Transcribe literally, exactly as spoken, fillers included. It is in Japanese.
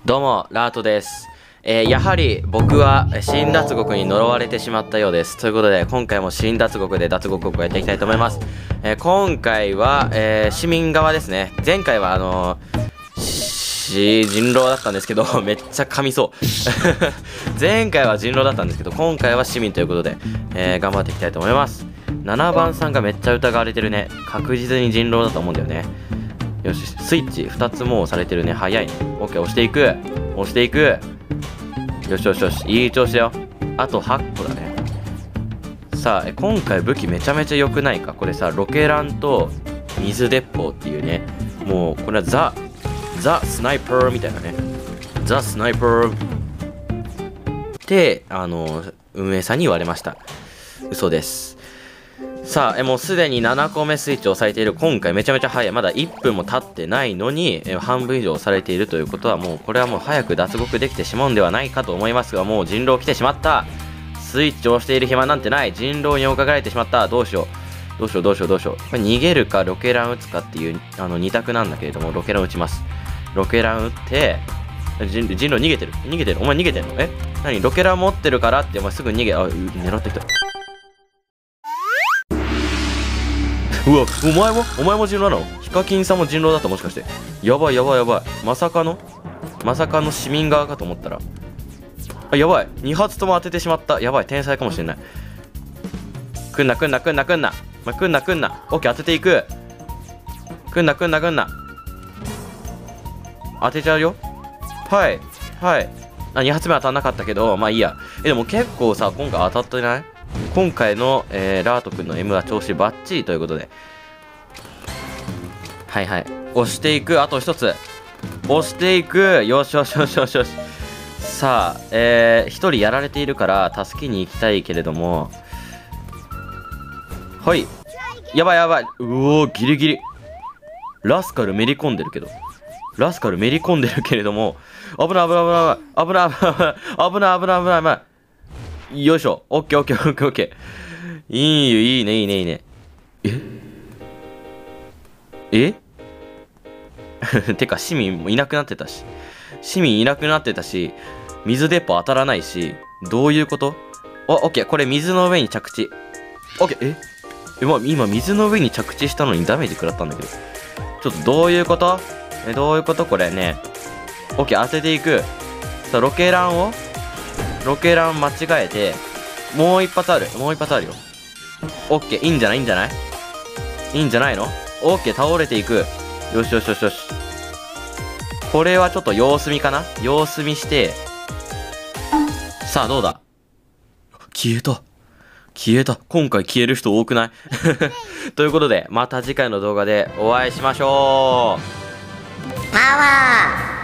どうも、ラートです。えー、やはり僕は新脱獄に呪われてしまったようです。ということで、今回も新脱獄で脱獄をやっていきたいと思います。えー、今回は、えー、市民側ですね。前回はあのー、し人狼だったんですけど、めっちゃ噛みそう。前回は人狼だったんですけど、今回は市民ということで、えー、頑張っていきたいと思います。ななばんさんがめっちゃ疑われてるね。確実に人狼だと思うんだよね。よし、スイッチふたつも押されてるね。早いね。オッケー、押していく。押していく。よしよしよし、いい調子だよ。あとはっこだね。さあ、今回武器めちゃめちゃ良くないか。これさ、ロケランと水鉄砲っていうね。もう、これはザ、ザ・スナイパーみたいなね。ザ・スナイパーって、あの、運営さんに言われました。嘘です。さあ、えもうすでにななこめスイッチを押されている。今回めちゃめちゃ早い。まだいっぷんも経ってないのに、え半分以上押されているということは、もうこれはもう早く脱獄できてしまうんではないかと思いますが、もう人狼来てしまった。スイッチを押している暇なんてない。人狼に追いかけられてしまった。どうしよう。どうしようどうしようどうしよう。これ逃げるかロケラン撃つかっていうあのに択なんだけれども、ロケラン撃ちます。ロケラン撃って、人人狼逃げてる。逃げてる。お前逃げてんの？え何ロケラン持ってるからってお前すぐ逃げ、あ、狙ってきた。うわ、お前もお前も人狼なの？ヒカキンさんも人狼だったもしかして。やばいやばいやばい。まさかのまさかの市民側かと思ったら。あ、やばい。に発とも当ててしまった。やばい。天才かもしれない。くんなくんなくんなくんな。まあ、くんなくんな。オッケー、当てていく。くんなくんなくんな。当てちゃうよ。はい。はい。あ、に発目当たんなかったけど、まあいいや。え、でも結構さ、今回当たってない？今回の、えー、ラートくんの M は調子バッチリということで。はいはい。押していく。あと一つ。押していく。よしよしよしよしよし。さあ、えー、一人やられているから助けに行きたいけれども。はい。やばいやばい。うおー、ギリギリ。ラスカルめり込んでるけど。ラスカルめり込んでるけれども。危ない危ない危ない危ない危ない危ない危ない危ない危ない危ない。よいしょ。オッケーオッケーオッケーオッケー。いいよ、いいね、いいね、いいね。ええてか、市民もいなくなってたし。市民いなくなってたし、水鉄砲当たらないし、どういうこと？あ、オッケー。これ水の上に着地。オッケー。ええ、ま、今水の上に着地したのにダメージ食らったんだけど。ちょっとどういうこと？え、どういうことこれね。オッケー、当てていく。さあ、ロケランをロケラン間違えて、もう一発ある。もう一発あるよ。オッケー、いいんじゃないいいんじゃないいいんじゃないの？オッケー、倒れていく。よしよしよしよし。これはちょっと様子見かな？様子見して、さあどうだ？消えた。消えた。今回消える人多くないということで、また次回の動画でお会いしましょう。 パワー